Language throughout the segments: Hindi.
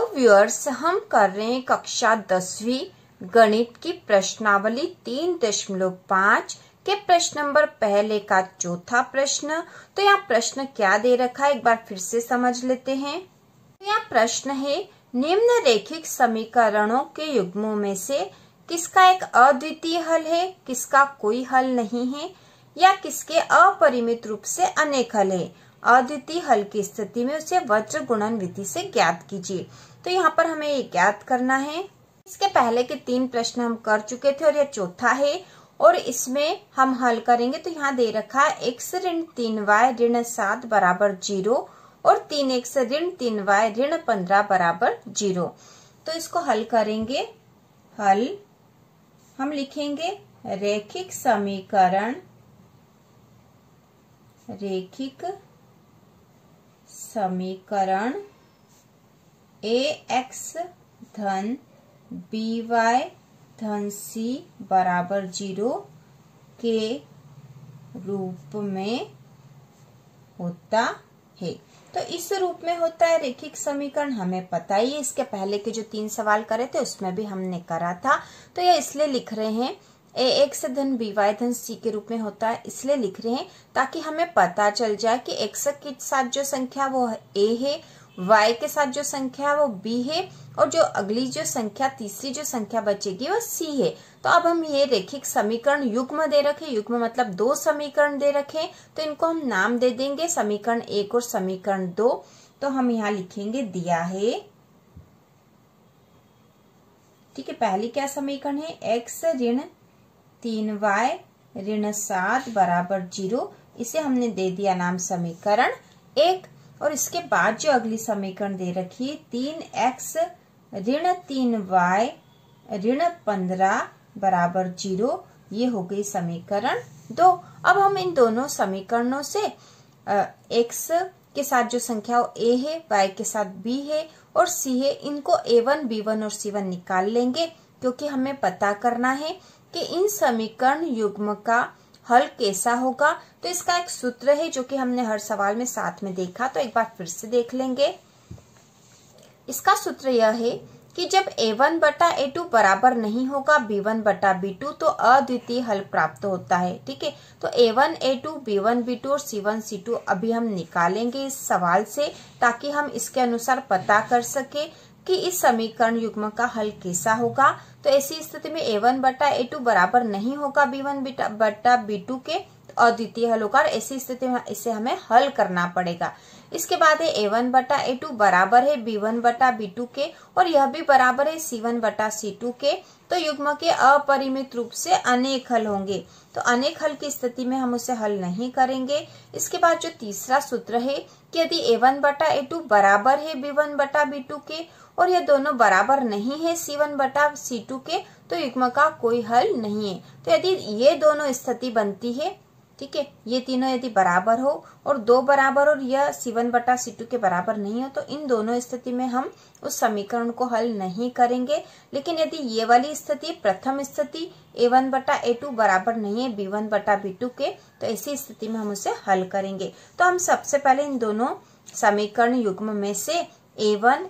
व्यूअर्स, हम कर रहे हैं कक्षा 10वीं गणित की प्रश्नावली 3.5 के प्रश्न नंबर पहले का चौथा प्रश्न। तो यहाँ प्रश्न क्या दे रखा है एक बार फिर से समझ लेते हैं। तो यहाँ प्रश्न है, निम्न रेखिक समीकरणों के युग्मों में से किसका एक अद्वितीय हल है, किसका कोई हल नहीं है, या किसके अपरिमित रूप से अनेक हल है। अद्वितीय हल की स्थिति में उसे वज्र गुणन विधि से ज्ञात कीजिए। तो यहाँ पर हमें ये ज्ञात करना है। इसके पहले के 3 प्रश्न हम कर चुके थे और यह चौथा है और इसमें हम हल करेंगे। तो यहाँ दे रखा है x ऋण 3y ऋण 7 बराबर 0 और 3x ऋण 3y ऋण 15 बराबर 0। तो इसको हल करेंगे। हल हम लिखेंगे रेखिक समीकरण, रेखिक समीकरण ax धन by धन c बराबर 0 के रूप में होता है। तो इस रूप में होता है रेखिक समीकरण, हमें पता ही है। इसके पहले के जो 3 सवाल करे थे उसमें भी हमने करा था। तो ये इसलिए लिख रहे हैं ax धन by धन c के रूप में होता है, इसलिए लिख रहे हैं ताकि हमें पता चल जाए कि x के साथ जो संख्या वो a है, y के साथ जो संख्या वो b है और जो अगली जो संख्या तीसरी जो संख्या बचेगी वो c है। तो अब हम ये रेखिक समीकरण युग्म दे रखे, युग्म मतलब 2 समीकरण दे रखे, तो इनको हम नाम दे देंगे समीकरण 1 और समीकरण 2। तो हम यहाँ लिखेंगे दिया है, ठीक है। पहली क्या समीकरण है, x ऋण 3y ऋण 7 बराबर 0, इसे हमने दे दिया नाम समीकरण 1। और इसके बाद जो अगली समीकरण दे रखी है 3x ऋण 3y ऋण 15 बराबर 0, ये हो गई समीकरण 2। अब हम इन दोनों समीकरणों से x के साथ जो संख्या a है, y के साथ b है और c है, इनको a1, b1 और c1 निकाल लेंगे, क्योंकि हमें पता करना है कि इन समीकरण युग्म का हल कैसा होगा। तो इसका एक सूत्र है जो कि हमने हर सवाल में साथ में देखा, तो एक बार फिर से देख लेंगे। इसका सूत्र यह है कि जब a1 बटा a2 बराबर नहीं होगा b1 बटा b2 तो अद्वितीय हल प्राप्त होता है, ठीक है। तो a1 a2 b1 b2 और c1 c2 अभी हम निकालेंगे इस सवाल से, ताकि हम इसके अनुसार पता कर सके कि इस समीकरण युग्म का हल कैसा होगा। तो ऐसी स्थिति में a1 बटा a2 बराबर नहीं होगा b1 बटा b2 के, अद्वितीय हल होगा। ऐसी स्थिति में इसे हमें हल करना पड़ेगा। इसके बाद है a1 बटा a2 बराबर है b1 बटा b2 के और यह भी बराबर है c1 बटा c2 के। तो युग्म के अपरिमित रूप से अनेक हल होंगे। तो अनेक हल की स्थिति में हम उसे हल नहीं करेंगे। इसके बाद जो तीसरा सूत्र है कि यदि a1 बटा a2 बराबर है b1 बटा b2 के और ये दोनों बराबर नहीं है c1 बटा c2 के, तो युग्म का कोई हल नहीं है। तो यदि ये दोनों स्थिति बनती है, ठीक है, ये तीनों यदि बराबर हो और 2 बराबर और यह c1 बटा c2 के बराबर नहीं हो, तो इन दोनों स्थिति में हम उस समीकरण को हल नहीं करेंगे। लेकिन यदि ये वाली स्थिति प्रथम स्थिति a1 बटा a2 बराबर नहीं है b1 बटा b2 के, तो ऐसी स्थिति में हम उसे हल करेंगे। तो हम सबसे पहले इन दोनों समीकरण युग्म में से a1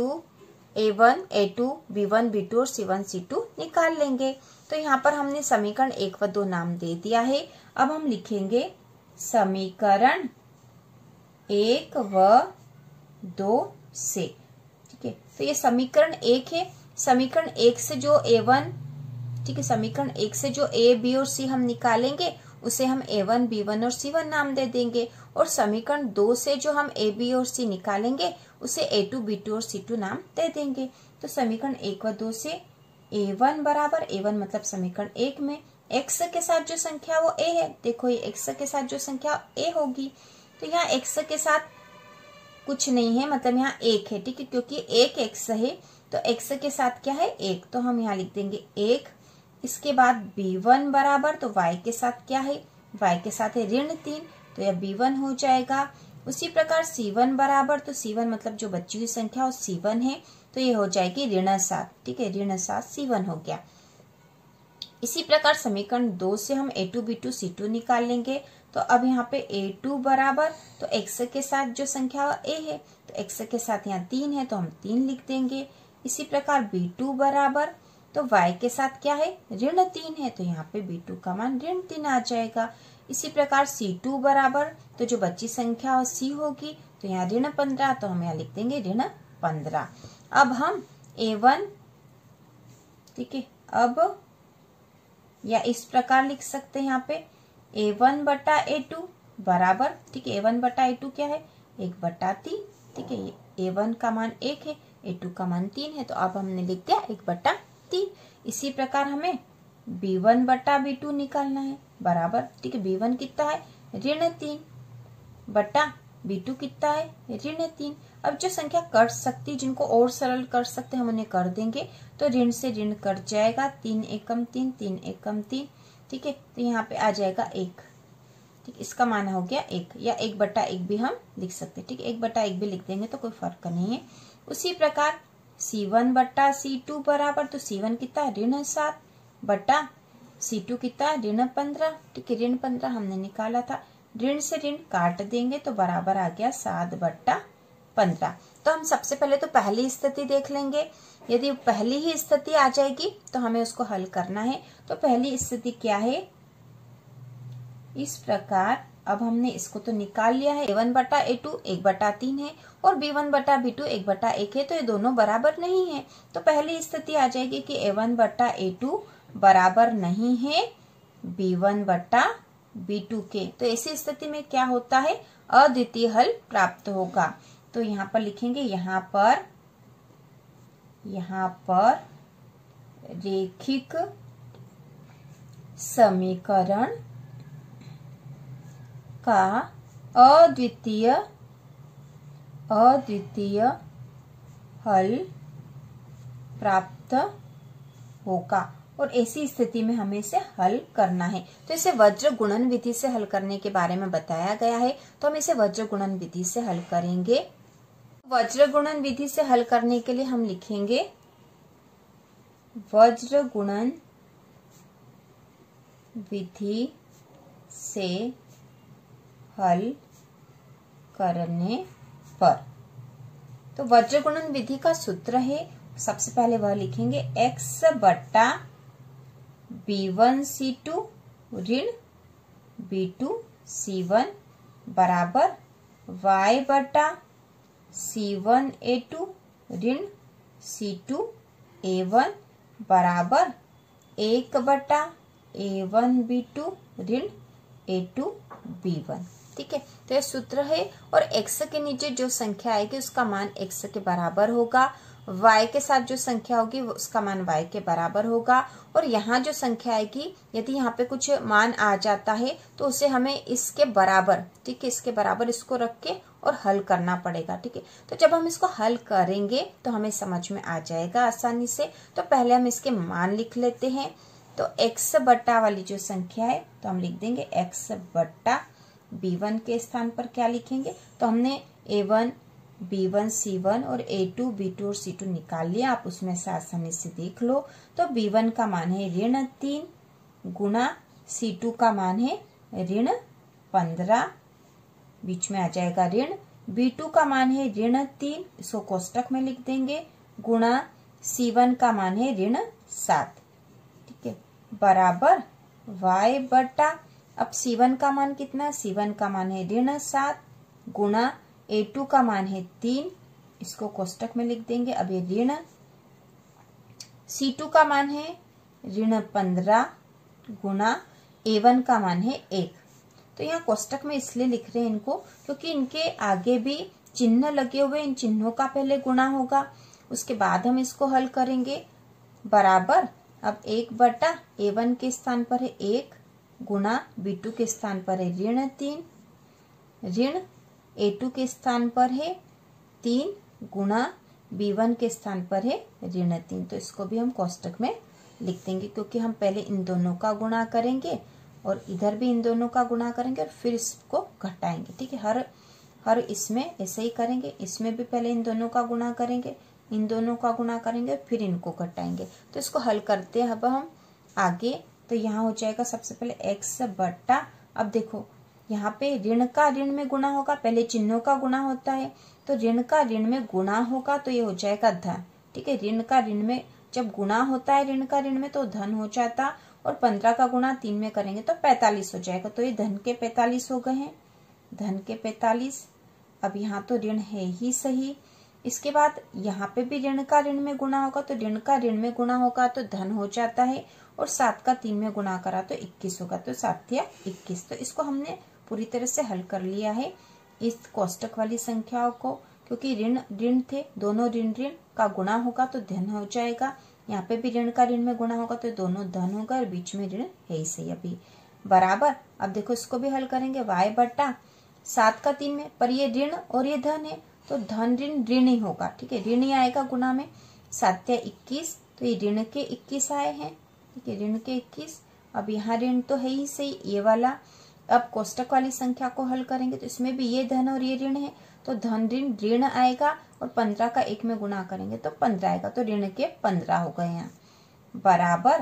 a2 b1 b2 और c1 c2 निकाल लेंगे। तो यहाँ पर हमने समीकरण 1 व 2 नाम दे दिया है। अब हम लिखेंगे समीकरण 1 व 2 से, ठीक है। तो ये समीकरण 1 है। समीकरण 1 से जो a1, ठीक है, समीकरण 1 से जो a b और c हम निकालेंगे उसे हम a1 b1 और c1 नाम दे देंगे। और समीकरण 2 से जो हम a b और c निकालेंगे उसे a2 b2 और c2 नाम दे देंगे। तो समीकरण 1 व 2 से a1 बराबर, a1 मतलब समीकरण 1 में x के साथ जो संख्या वो a है, देखो ये x के साथ जो संख्या a होगी, तो यहाँ x के साथ कुछ नहीं है, मतलब यहाँ 1 है, ठीक है, क्योंकि 1 x है तो x के साथ क्या है 1, तो हम यहाँ लिख देंगे 1। इसके बाद b1 बराबर, तो y के साथ क्या है, y के साथ है ऋण 3, तो यह b1 हो जाएगा। उसी प्रकार c1 बराबर, तो c1 मतलब जो बची हुई संख्या वो c1 है, तो ये हो जाएगी ऋण 7, ठीक है, ऋण 7 c1 हो गया। इसी प्रकार समीकरण 2 से हम a2 b2 c2 निकाल लेंगे। तो अब यहाँ पे a2 बराबर, तो x के साथ जो संख्या a है, तो x के साथ यहाँ 3 है तो हम 3 लिख देंगे। इसी प्रकार b2 बराबर, तो y के साथ क्या है, ऋण 3 है तो यहाँ पे b2 का मान ऋण 3 आ जाएगा। इसी प्रकार c2 बराबर, तो जो बची संख्या c होगी तो यहाँ ऋण 15, तो हम यहाँ लिख देंगे ऋण 15। अब हम a1, ठीक है, अब या इस प्रकार लिख सकते हैं यहाँ पे a1 बटा a2 बराबर, ठीक है, a1 बटा a2 क्या है, 1/3, ठीक है, a1 का मान 1 है, a2 का मान 3 है, तो अब हमने लिख दिया 1/3। इसी प्रकार हमें b1 बटा b2 निकालना है बराबर, ठीक है, b1 कितना है, ऋण 3 बटा b2 कितना है, ऋण 3। अब जो संख्या कट सकती, जिनको और सरल कर सकते हम उन्हें कर देंगे, तो ऋण से ऋण कट जाएगा, 3 एकम 3, 3 एकम 3, ठीक है, तो यहाँ पे आ जाएगा 1, ठीक, इसका मान हो गया 1, या 1/1 भी हम लिख सकते हैं, ठीक है, 1/1 भी लिख देंगे तो कोई फर्क नहीं है। उसी प्रकार c1 बटा c2 बराबर, तो c1 कितना, ऋण 7 बटा c2 कितना, ऋण 15, ठीक है, ऋण 15 हमने निकाला था, ऋण से ऋण काट देंगे तो बराबर आ गया 7/15। तो हम सबसे पहले तो पहली स्थिति देख लेंगे। यदि पहली ही स्थिति आ जाएगी तो हमें उसको हल करना है। तो पहली स्थिति क्या है, इस प्रकार, अब हमने इसको तो निकाल लिया है, a1 बटा a2 1/3 है और b1 बटा b2 1/1 है, तो ये दोनों बराबर नहीं है। तो पहली स्थिति आ जाएगी कि a1 बटा a2 बराबर नहीं है b1 बटा b2 के। तो ऐसी स्थिति में क्या होता है, अद्वितीय हल प्राप्त होगा। तो यहाँ पर लिखेंगे, यहाँ पर रेखिक समीकरण का अद्वितीय हल प्राप्त होगा, और ऐसी स्थिति में हमें इसे हल करना है। तो इसे वज्र गुणन विधि से हल करने के बारे में बताया गया है, तो हम इसे वज्र गुणन विधि से हल करेंगे। वज्र गुणन विधि से हल करने के लिए हम लिखेंगे, वज्र गुणन विधि से हल करने पर, तो वज्र गुणन विधि का सूत्र है, सबसे पहले वह लिखेंगे, x बटा b1 c2 ऋण b2 c1 बराबर y बटा c1 a2 ऋण c2 a1 बराबर 1 बटा a1 b2 ऋण a2 b1, ठीक है। तो यह सूत्र है, और x के नीचे जो संख्या आएगी उसका मान x के बराबर होगा, y के साथ जो संख्या होगी उसका मान y के बराबर होगा, और यहाँ जो संख्या आएगी, यदि यहाँ पे कुछ मान आ जाता है तो उसे हमें इसके बराबर, ठीक है, इसके बराबर इसको रख के और हल करना पड़ेगा, ठीक है। तो जब हम इसको हल करेंगे तो हमें समझ में आ जाएगा आसानी से। तो पहले हम इसके मान लिख लेते हैं। तो x बटा वाली जो संख्या है तो हम लिख देंगे x बटा b1 के स्थान पर क्या लिखेंगे, तो हमने a1 b1 c1 और a2 b2 और c2 निकाल लिया, आप उसमें से आसानी से देख लो। तो b1 का मान है ऋण 3 गुना c2 का मान है ऋण 15, बीच में आ जाएगा ऋण, b2 का मान है ऋण 3, इसको कोष्टक में लिख देंगे, गुणा c1 का मान है ऋण 7, ठीक है, बराबर y बटा, अब c1 का मान कितना, c1 का मान है ऋण 7 गुणा a2 का मान है 3, इसको कोष्टक में लिख देंगे। अब ये ऋण c2 का मान है ऋण 15 गुणा a1 का मान है 1। तो यहाँ कोष्टक में इसलिए लिख रहे हैं इनको क्योंकि इनके आगे भी चिन्ह लगे हुए, इन चिन्हों का पहले गुणा होगा, उसके बाद हम इसको हल करेंगे, बराबर। अब 1 बटा a1 के स्थान पर है 1 गुणा b2 के स्थान पर है ऋण 3, ऋण a2 के स्थान पर है 3 गुणा b1 के स्थान पर है ऋण 3। तो इसको भी हम कोष्टक में लिख देंगे क्योंकि हम पहले इन दोनों का गुणा करेंगे और इधर भी इन दोनों का गुणा करेंगे और फिर इसको घटाएंगे, ठीक है। हर इसमें ऐसे ही करेंगे, इसमें भी पहले इन दोनों का गुणा करेंगे, इन दोनों का गुणा करेंगे, फिर इनको घटाएंगे। तो इसको हल करते हैं अब हम आगे। तो यहाँ हो जाएगा सबसे पहले x बट्टा, अब देखो यहाँ पे ऋण का ऋण में गुणा होगा, पहले चिन्हों का गुणा होता है, तो ऋण का ऋण में गुणा होगा तो ये हो जाएगा धन। ठीक है, ऋण का ऋण में जब गुणा होता है ऋण का ऋण में तो धन हो जाता, और 15 का गुणा 3 में करेंगे तो 45 हो जाएगा। तो ये धन के 45 हो गए हैं, धन के 45। अब यहाँ तो ऋण है ही सही। इसके बाद यहाँ पे भी ऋण का ऋण में गुणा होगा, तो ऋण का ऋण में गुणा होगा तो धन हो जाता है, और 7 का 3 में गुणा करा तो 21 होगा, तो 7 या 21। तो इसको हमने पूरी तरह से हल कर लिया है इस कोष्टक वाली संख्याओं को, क्योंकि ऋण ऋण थे, दोनों ऋण ऋण का गुणा होगा तो धन हो जाएगा। यहाँ पे भी ऋण का ऋण में गुणा होगा तो दोनों धन होगा, और बीच में ऋण है ही सही अभी बराबर। अब देखो इसको भी हल करेंगे, y बटा 7 का 3 में, पर ये ऋण और ये धन है तो धन ऋण ऋण ही होगा। ठीक है, ऋण ही आएगा गुणा में, 7 या 21, तो ये ऋण के 21 आए हैं। ठीक है, ऋण के 21। अब यहाँ ऋण तो है ही सही ये वाला। अब कोष्टक वाली संख्या को हल करेंगे तो इसमें भी ये धन और ये ऋण है, तो धन ऋण ऋण आएगा, और 15 का 1 में गुणा करेंगे तो 15 आएगा, तो ऋण के 15 हो गए यहाँ बराबर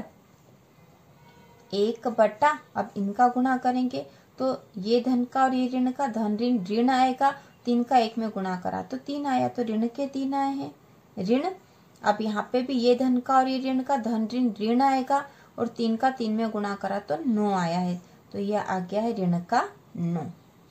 1 बटा। अब इनका गुणा करेंगे तो ये धन का और ये ऋण का, धन ऋण ऋण आएगा, 3 का 1 में गुणा करा तो 3 आया, तो ऋण के 3 आए हैं ऋण। अब यहाँ पे भी ये धन का और ये ऋण का, धन ऋण ऋण आएगा, और 3 का 3 में गुणा करा तो 9 आया है, तो यह आ गया है ऋण का 9।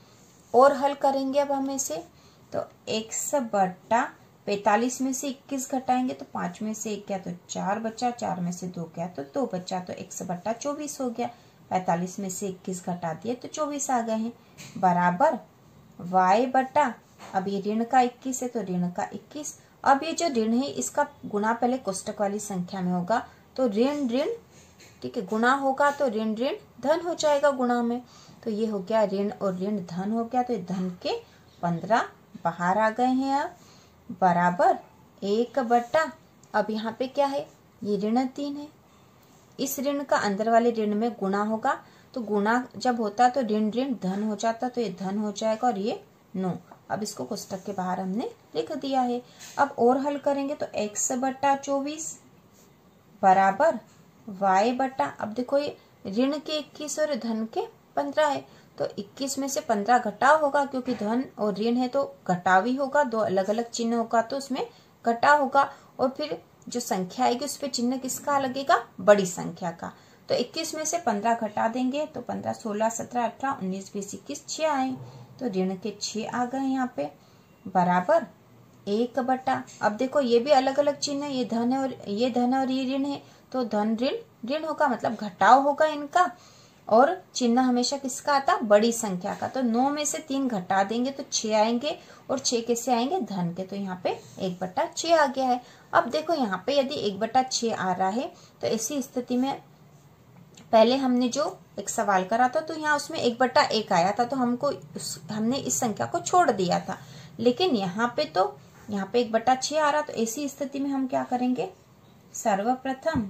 और हल करेंगे अब हम इसे, तो x बटा 45 में से 21 घटाएंगे तो 5 में से 1 गया तो 4 बचा, 4 में से 2 गया तो 2 बचा, तो x बटा 24 हो गया। 45 में से 21 घटा दिए तो 24 आ गए हैं बराबर y बटा, अब ये ऋण का 21 है तो ऋण का 21। अब ये जो ऋण है इसका गुणा पहले कोष्टक वाली संख्या में होगा, तो ऋण ऋण, ठीक है, गुणा होगा तो ऋण ऋण धन हो जाएगा गुणा में, तो ये हो गया ऋण और ऋण धन हो गया, तो धन के 15 बाहर आ गए हैं अब बराबर 1 बटा। अब यहाँ पे क्या है, ये ऋण 3 है, इस ऋण का अंदर वाले ऋण में गुणा होगा, तो गुणा जब होता तो ऋण ऋण धन हो जाता, तो ये धन हो जाएगा, और ये 9। अब इसको कोष्टक के बाहर हमने लिख दिया है। अब और हल करेंगे तो x बटा 24 बराबर y बटा, अब देखो ये ऋण के 21 और धन के 15 है, तो 21 में से 15 घटाव होगा, क्योंकि धन और ऋण है तो घटाव ही होगा, दो अलग अलग चिन्ह होगा तो उसमें घटाव होगा, और फिर जो संख्या आएगी उस पर चिन्ह किसका लगेगा, बड़ी संख्या का। तो 21 में से 15 घटा देंगे तो 15, 16, 17, 18, 19, 20, 21, 6 आए, तो ऋण के 6 आ गए यहाँ पे बराबर 1 बटा। अब देखो ये भी अलग अलग चिन्ह है, ये धन है और ये धन और ये ऋण है, तो धन ऋण ऋण होगा, मतलब घटाव होगा इनका, और चिन्ह हमेशा किसका आता, बड़ी संख्या का। तो 9 में से 3 घटा देंगे तो 6 आएंगे, और 6 कैसे आएंगे, धन के, तो यहाँ पे 1 बटा 6 आ गया है। अब देखो यहाँ पे यदि 1 बटा 6 आ रहा है तो ऐसी स्थिति में पहले हमने जो एक सवाल करा था तो यहाँ उसमें 1 बटा 1 आया था, तो हमने इस संख्या को छोड़ दिया था, लेकिन यहाँ पे 1 बटा 6 आ रहा, तो ऐसी स्थिति में हम क्या करेंगे, सर्वप्रथम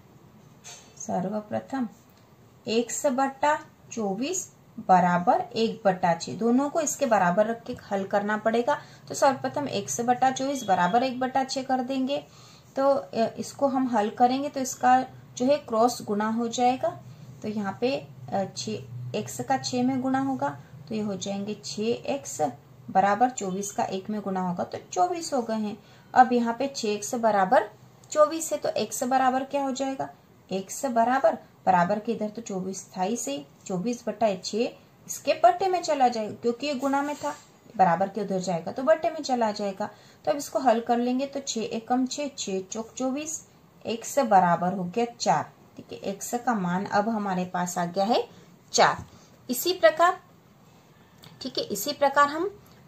x बटा 24 बराबर 1 बटा 6, दोनों को इसके बराबर रख के हल करना पड़ेगा। तो सर्वप्रथम x बटा 24 बराबर 1 बटा 6 कर देंगे, तो इसको हम हल करेंगे तो इसका जो है क्रॉस गुणा हो जाएगा, तो यहाँ पे 6x का 6 में गुणा होगा तो ये हो जाएंगे 6x बराबर 24 का 1 में गुणा होगा तो 24 हो गए हैं। अब यहाँ पे 6x बराबर 24 है, तो x बराबर क्या हो जाएगा, x बराबर के इधर तो 24 था ही सही, 24 बटा 6 इसके बट्टे में चला जाएगा, क्योंकि ये गुणा में था, बराबर के उधर जाएगा तो बट्टे में चला जाएगा। तो अब इसको हल कर लेंगे तो 6 एकम 6, 6 चौक 24, x बराबर हो गया 4। ठीक है, x का मान अब हमारे पास आ गया है 4। इसी प्रकार, ठीक है, इसी प्रकार हम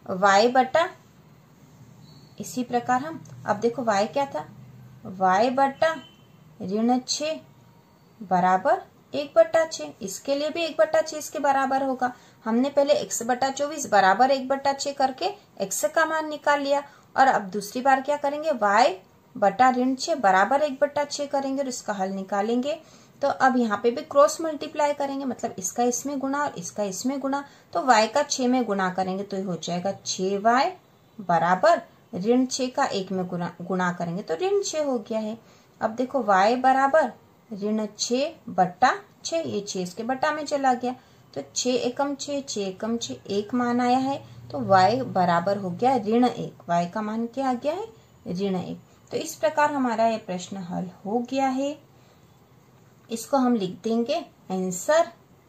अब देखो y क्या था, y बटा ऋण 6 बराबर 1 बटा 6, इसके लिए भी 1 बटा 6 इसके बराबर होगा। हमने पहले x बटा 24 बराबर 1 बटा 6 करके x का मान निकाल लिया, और अब दूसरी बार क्या करेंगे, y बटा ऋण 6 बराबर 1 बटा 6 करेंगे और इसका हल निकालेंगे। तो अब यहाँ पे भी क्रॉस मल्टीप्लाई करेंगे, मतलब इसका इसमें गुणा और इसका इसमें गुणा, तो y का 6 में गुणा करेंगे तो ये हो जाएगा 6y बराबर ऋण 6 का 1 में गुणा करेंगे तो ऋण 6 हो गया है। अब देखो y बराबर ऋण 6 बटा 6, ये 6 इसके बटा में चला गया, तो 6 एकम 6, 6 एकम 6, 1 मान आया है। तो y बराबर हो गया -1। y का मान क्या आ गया है? -1। तो इस प्रकार हमारा ये प्रश्न हल हो गया है। इसको हम लिख देंगे आंसर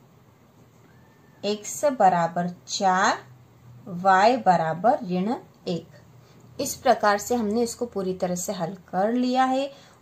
x बराबर 4, y बराबर -1। इस प्रकार से हमने इसको पूरी तरह से हल कर लिया है